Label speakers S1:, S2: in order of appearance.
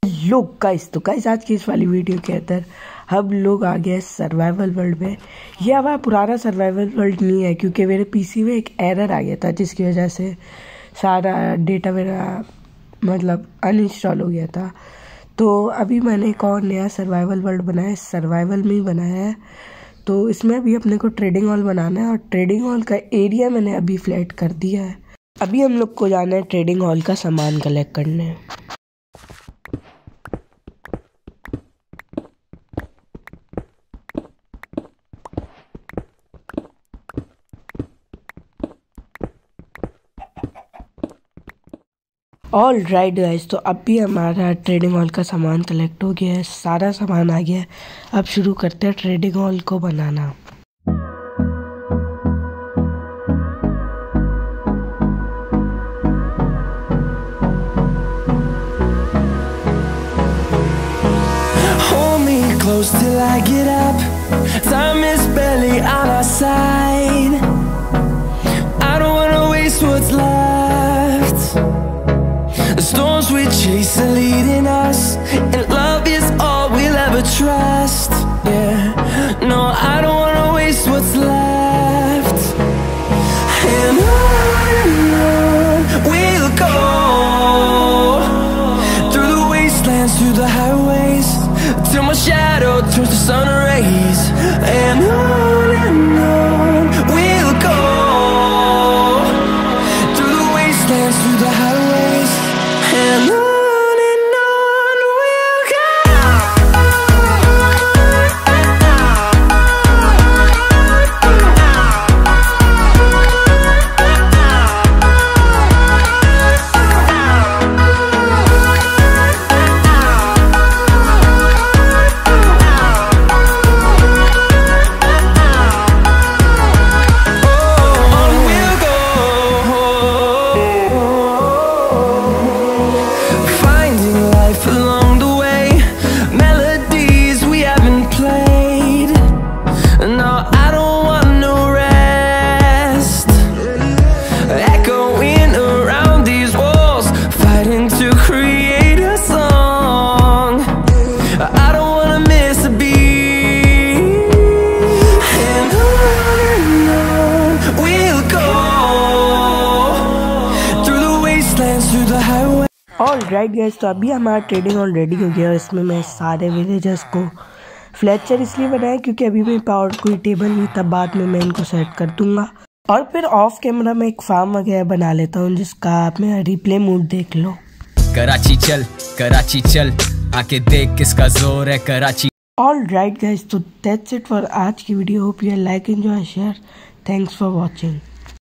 S1: Hello guys, तो guys आज की इस वाली वीडियो के अंदर हम लोग आ गए सर्वाइवल वर्ल्ड में। ये हमारा पुराना सर्वाइवल वर्ल्ड नहीं है क्योंकि मेरे पीसी में एक एरर आ गया था जिसकी वजह से सारा डेटा मेरा मतलब अनइंस्टॉल हो गया था। तो अभी मैंने एक और नया सर्वाइवल वर्ल्ड बनाया है, सर्वाइवल में ही बनाया है। तो इसमें अभी अपने को ट्रेडिंग हॉल बनाना है और ट्रेडिंग हॉल का एरिया मैंने अभी फ्लैट कर दिया है। अभी हम लोग को जाना है ट्रेडिंग हॉल का सामान कलेक्ट करने। ऑल राइट गाइस, तो अब भी हमारा ट्रेडिंग हॉल का सामान कलेक्ट हो गया है, सारा सामान आ गया है। अब शुरू करते हैं ट्रेडिंग हॉल को बनाना।
S2: Close till I get up. Time is barely on our side. I don't wanna waste what's left. The storms we chase are leading us, and love is all we'll ever trust. Yeah, no, I don't wanna waste what's left. And on we'll go, through the wastelands, through the highways, till my shadow turns to sun rays. And on we'll go, through the wastelands, through the highways. And on we'll go.
S1: All right guys, तो अभी हमारा trading hall ready हो गया और इसमें मैं सारे villagers को फ्लेचर इसलिए बनाया क्योंकि अभी मेरे पास कोई टेबल नहीं था, बाद में मैं इनको सेट कर दूंगा। और फिर ऑफ कैमरा में एक फार्म वगैरह बना लेता हूँ जिसका आप में रिप्ले मोड देख लो।
S3: कराची चल आके देख किसका जोर है कराची।
S1: ऑल राइट गाइस, तो दैट्स इट फॉर आज की video. Hope you like, enjoy, share. Thanks for watching.